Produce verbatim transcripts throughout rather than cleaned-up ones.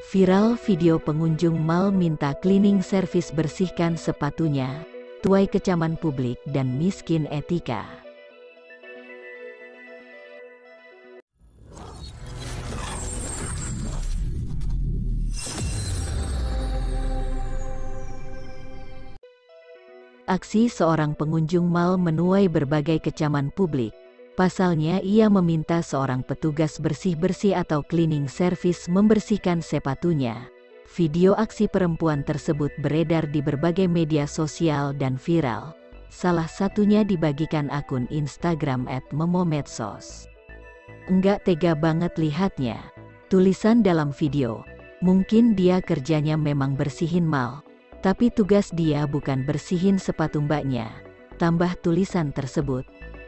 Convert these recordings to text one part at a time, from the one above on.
Viral video pengunjung mal minta cleaning service bersihkan sepatunya, tuai kecaman publik dan miskin etika. Aksi seorang pengunjung mal menuai berbagai kecaman publik. Pasalnya ia meminta seorang petugas bersih-bersih atau cleaning service membersihkan sepatunya. Video aksi perempuan tersebut beredar di berbagai media sosial dan viral. Salah satunya dibagikan akun Instagram et memomedsos. Enggak tega banget lihatnya. Tulisan dalam video, mungkin dia kerjanya memang bersihin mal, tapi tugas dia bukan bersihin sepatu mbaknya. Tambah tulisan tersebut,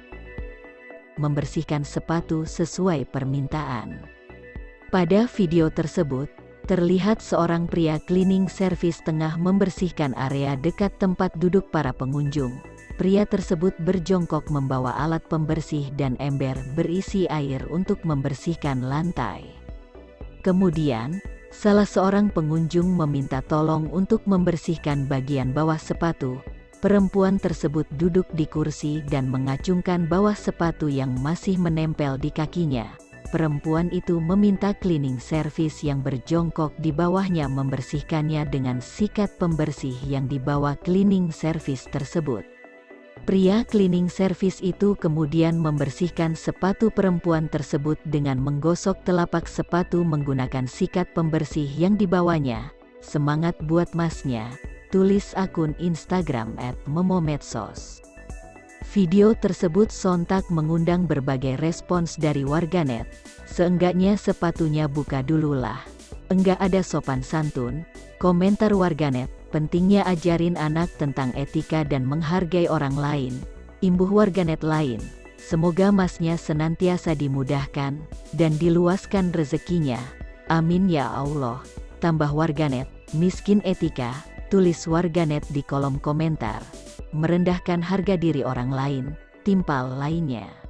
membersihkan sepatu sesuai permintaan. Pada video tersebut, terlihat seorang pria cleaning service tengah membersihkan area dekat tempat duduk para pengunjung. Pria tersebut berjongkok membawa alat pembersih dan ember berisi air untuk membersihkan lantai. Kemudian, salah seorang pengunjung meminta tolong untuk membersihkan bagian bawah sepatu. Perempuan tersebut duduk di kursi dan mengacungkan bawah sepatu yang masih menempel di kakinya. Perempuan itu meminta cleaning service yang berjongkok di bawahnya membersihkannya dengan sikat pembersih yang dibawa cleaning service tersebut. Pria cleaning service itu kemudian membersihkan sepatu perempuan tersebut dengan menggosok telapak sepatu menggunakan sikat pembersih yang dibawanya. Semangat buat masnya, tulis akun Instagram et memomedsos. Video tersebut sontak mengundang berbagai respons dari warganet. Seenggaknya sepatunya buka dululah. Enggak ada sopan santun, komentar warganet. Pentingnya ajarin anak tentang etika dan menghargai orang lain. Imbuh warganet lain, semoga masnya senantiasa dimudahkan dan diluaskan rezekinya. Amin ya Allah. Tambah warganet, miskin etika. Tulis warganet di kolom komentar. Merendahkan harga diri orang lain, timpal lainnya.